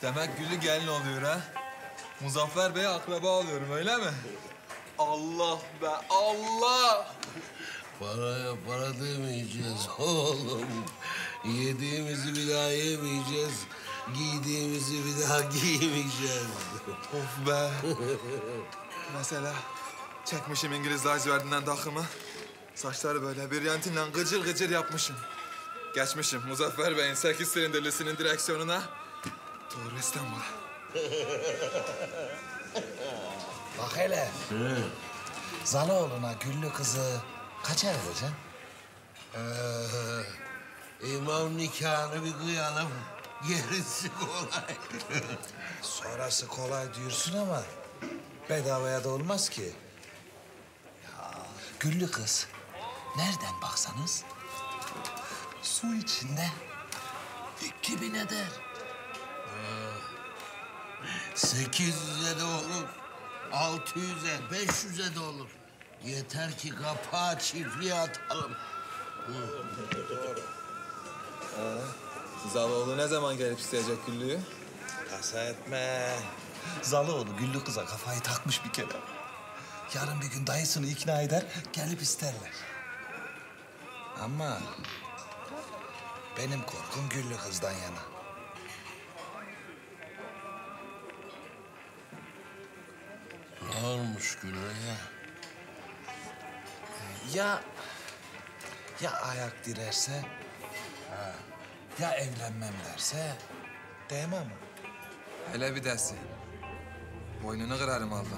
Demek Güllü gelin oluyor ha? Muzaffer Bey'e akraba oluyorum öyle mi? Allah be Allah! Paraya para demeyeceğiz oğlum. Yediğimizi bir daha yemeyeceğiz. Giydiğimizi bir daha giymeyeceğiz. Of be! Mesela çekmişim İngiliz lacivertinden takımı. Saçları böyle bir yantinle gıcır gıcır yapmışım. Geçmişim Muzaffer Bey'in 8 silindirlisinin direksiyonuna. Doğru İstanbul'a. Bak hele. Zaloğlu'na Güllü kızı kaça vereceksin? İmam nikahını bir kıyalım. Gerisi kolay. Sonrası kolay diyorsun ama bedavaya da olmaz ki. Ya Güllü kız nereden baksanız su içinde 2000 eder. 800'e de olur. 600'e, 500'e de olur. Yeter ki kapağı çiftliğe atalım. Zaloğlu ne zaman gelip isteyecek Güllü'yü? Tasa etme. Zaloğlu Güllü kıza kafayı takmış bir kere. Yarın bir gün dayısını ikna eder, gelip isterler. Ama benim korkum Güllü kızdan yana. Ne olmuş Güllü'ye? Ya ayak direrse, ya evlenmem derse, değmem mi? Hele bir dersi. Boynunu kırarım Allah.